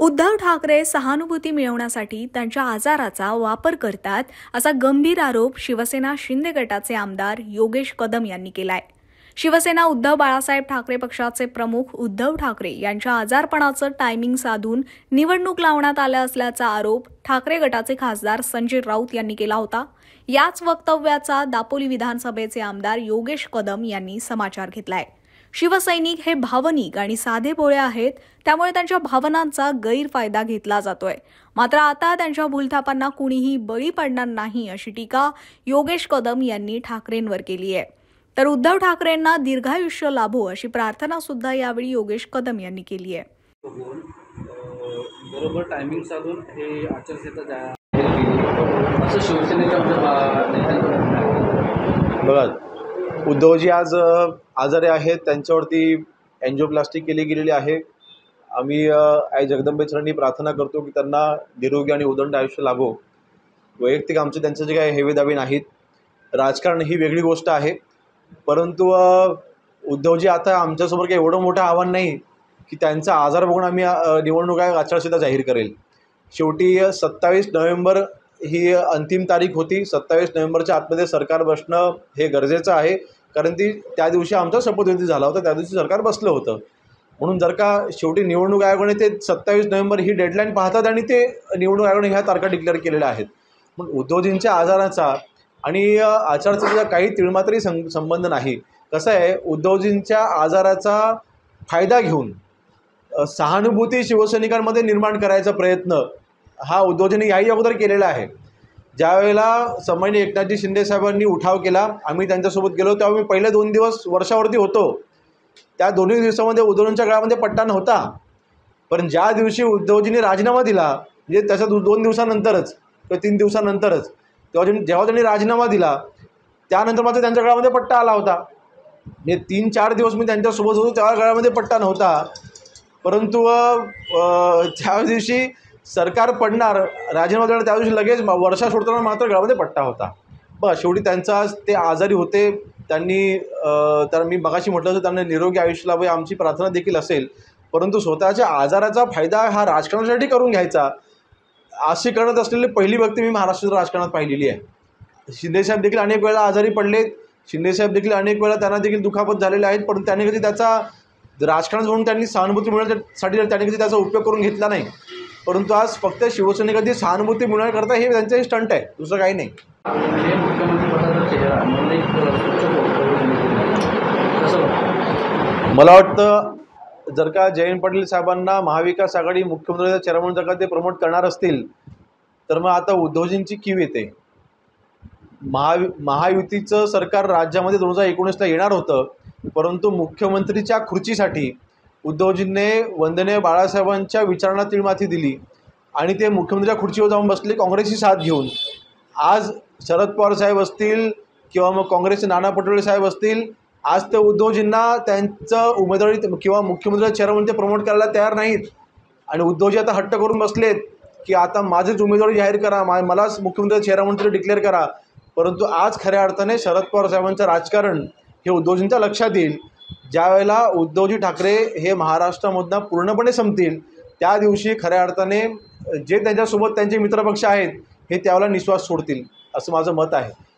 उद्धव ठाकरे सहानुभूती मिळवण्यासाठी त्यांच्या आजाराचा वापर करतात असा गंभीर आरोप शिवसेना शिंदे गटाचे आमदार योगेश कदम यांनी केलाय। शिवसेना उद्धव बाळासाहेब ठाकरे पक्षाचे प्रमुख उद्धव ठाकरे यांच्या आजारपणाचं टायमिंग साधून निवडणूक लावण्यात आल्या असल्याचा आरोप ठाकरे गटाचे खासदार संजय राऊत यांनी केला होता। याच वक्तव्याचा दापोली विधानसभेचे आमदार योगेश कदम यांनी समाचार घेतलाय। शिवसैनिक हे भावनिक आणि साधेभोळे आहेत, त्यामुळे त्यांच्या भावनांचा गैरफायदा घेतला जातोय। मात्र आता त्यांच्या भूलथापांना कुणीही बळी पडणार नाही अशी टीका योगेश कदम यांनी ठाकरेंवर केली आहे। तर उद्धव ठाकरेंना दीर्घायुष्य लाभो अशी प्रार्थना सुद्धा यावेळी योगेश कदम यांनी केली आहे। बरोबर टायमिंग साधून हे आचारसंहिता असं शिवसेनेच्या बघा, उद्धवजी आज आजारी आहेत, त्यांच्यावरती एन्जिओप्लास्टी केली गेलेली आहे। आम्ही आई जगदंबे चरणी प्रार्थना करतो की त्यांना निरोगी आणि उदंड आयुष्य लाभो। वैयक्तिक आमचे त्यांचे जे काही हेवेदावे नाहीत, राजकारण ही वेगळी गोष्ट आहे, परंतु उद्धवजी आता आमच्यासमोर काही एवढं मोठं आव्हान नाही की त्यांचा आजार बघून आम्ही निवडणूक आचारसंहिता जाहीर करेल। शेवटी 27 नोव्हेंबर ही अंतिम तारीख होती। 27 नोव्हेंबरच्या आतमध्ये सरकार बसणं हे गरजेचं आहे, कारण त्या दिवशी आमचा शपथविधी झाला होता, त्या दिवशी सरकार बसलं होतं। म्हणून जर का शेवटी निवडणूक आयोगाने ते 27 नोव्हेंबर ही डेडलाईन पाहतात आणि ते निवडणूक आयोगाने ह्या तारखा डिक्लेअर केलेल्या आहेत। पण उद्धवजींच्या आजाराचा आणि आचारसंहितेचा काही तिळमात्रही संबंध नाही। कसं आहे, उद्धवजींच्या आजाराचा फायदा घेऊन सहानुभूती शिवसैनिकांमध्ये निर्माण करायचा प्रयत्न हा उद्धवजींनी याही अगोदर केलेला आहे। ज्यावेळेला सन्माननीय एकनाथजी शिंदे साहेबांनी उठाव केला, आम्ही त्यांच्यासोबत गेलो, तेव्हा मी पहिले 2 दिवस वर्षावरती होतो। त्या दोन्ही दिवसामध्ये उद्धवजींच्या गळ्यामध्ये पट्टा नव्हता, पण ज्या दिवशी उद्धवजींनी राजीनामा दिला, म्हणजे त्याच्या 2 दिवसानंतरच किंवा 3 दिवसानंतरच जेव्हा त्यांनी राजीनामा दिला त्यानंतर मात्र त्यांच्या गळ्यामध्ये पट्टा आला होता। म्हणजे 3-4 दिवस मी त्यांच्यासोबत होतो, तेव्हा गळ्यामध्ये पट्टा नव्हता, परंतु त्या दिवशी सरकार पडणार, राजीनामा देणार, त्या दिवशी लगेच वर्षा सोडताना मात्र गळ्यामध्ये पट्टा होता। बस शेवटी त्यांचा ते आजारी होते, त्यांनी तर मी मगाशी म्हटलं होतं त्यांना निरोगी आयुष्य लाभो आमची प्रार्थना देखील असेल, परंतु स्वतःच्या आजाराचा फायदा हा राजकारणासाठी करून घ्यायचा अशी करत असलेली पहिली व्यक्ती मी महाराष्ट्राच्या राजकारणात पाहिलेली आहे। शिंदेसाहेब देखील अनेक वेळा आजारी पडलेत, शिंदेसाहेब देखील अनेक वेळा त्यांना देखील दुखापत झालेले आहेत, परंतु त्यांनी कधी त्याचा राजकारण म्हणून त्यांनी सहानुभूती मिळवण्यासाठी त्यांनी कधी त्याचा उपयोग करून घेतला नाही। परंतु आज फक्त शिवसैनिकांची सहानुभूती मिळवण्याकरता हे त्यांचं स्टंट आहे, दुसरं काही नाही। मला वाटतं जर का जयंत पाटील साहेबांना महाविकास आघाडी मुख्यमंत्र्यांचा चेहरा जर का ते प्रमोट करणार असतील तर मग आता उद्धवजींची कीव येते। महायुतीचं सरकार राज्यामध्ये 2019ला येणार होतं, परंतु मुख्यमंत्रीच्या खुर्चीसाठी उद्धवजींनी वंदनीय बाळासाहेबांच्या विचारांना तीळमाती दिली आणि ते मुख्यमंत्र्यांच्या खुर्चीवर जाऊन बसले काँग्रेसची साथ घेऊन। आज शरद पवार साहेब असतील किंवा मग काँग्रेसचे नाना पटोले साहेब असतील, आज ते उद्धवजींना त्यांचं उमेदवारी किंवा मुख्यमंत्र्यांचा चेहरा म्हणून ते प्रमोट करायला तयार नाहीत आणि उद्धवजी आता हट्ट करून बसलेत की आता माझीच उमेदवारी जाहीर करा, मलाच मुख्यमंत्र्यांचा चेहरा म्हणून डिक्लेअर करा। परंतु आज खऱ्या अर्थाने शरद पवार साहेबांचं राजकारण हे उद्धवजींच्या लक्षात येईल। ज्यावेळेला उद्धवजी ठाकरे हे महाराष्ट्रामधनं पूर्णपणे संपतील, त्या दिवशी खऱ्या अर्थाने जे त्यांच्यासोबत त्यांचे मित्रपक्ष आहेत हे त्यावेळेला निश्वास सोडतील असं माझं मत आहे।